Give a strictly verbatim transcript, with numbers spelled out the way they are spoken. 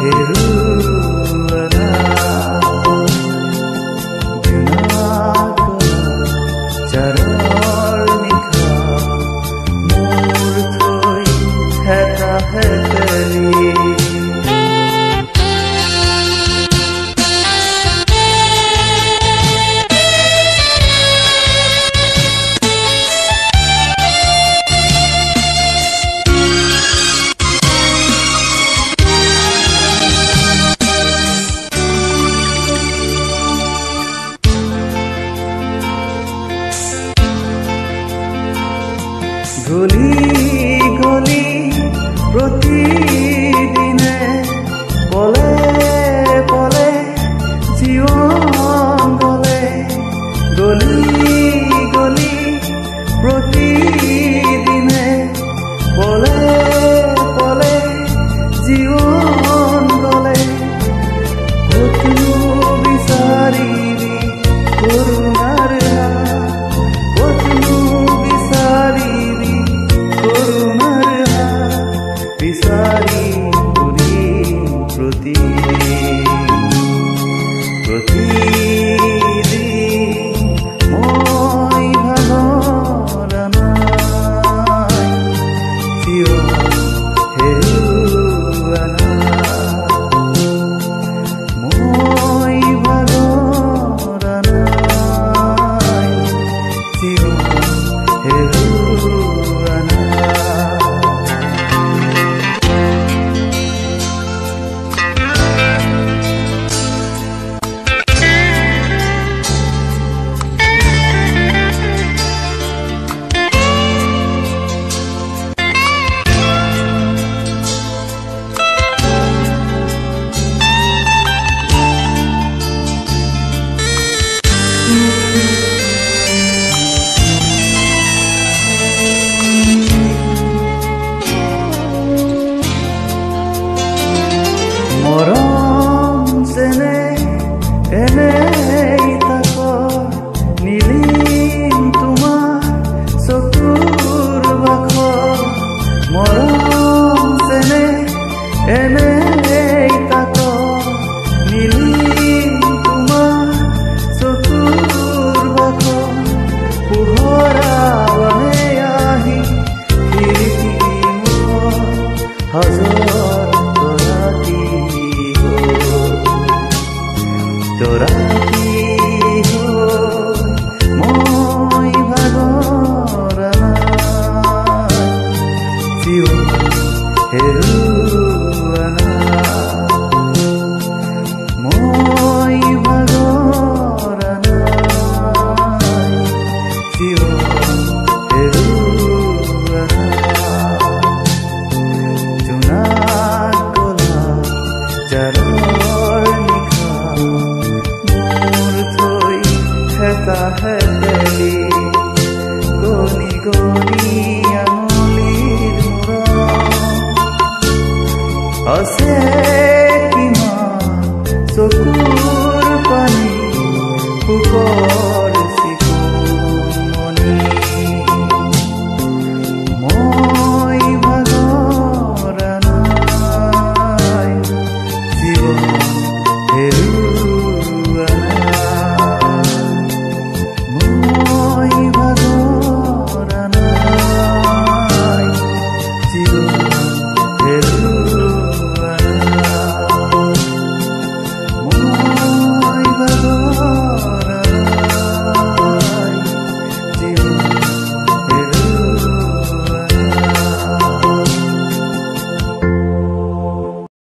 হেৰুৱানা চাৰৰ নিশা মোৰ থৈ হেতা হেতেলি গলি গলি প্ৰতিদিনে পলে পলে জীৱন গলে গলি গলি প্ৰতিদিনে পলে পলে জীৱন গলে কতনো বিচাৰিবি কৰোণাৰ কতনো বিচাৰিবি বিচাৰি ঘূৰিম প্ৰতিদিন প্ৰতিদিন মই ভাগৰা নাই জীৱন হেৰুৱানা মই ভাগৰা নাই জীৱন হেৰুৱানা মৰম যেনে এনেই তাকৰ নিলিম তোমাৰ চকুৰ বাখৰ মৰম যেনে এনেই তাকৰ নিলিম তোমাৰ চকুৰ বাখৰ পোহৰাৱানে আহি খিৰিকী মুখৰ হাজৰ তোৰাতি মই ভাগৰা নাই জীৱন হেৰুৱানা মই ভাগৰা নাই জীৱন হেৰুৱানা জোনাক কলা যাৰ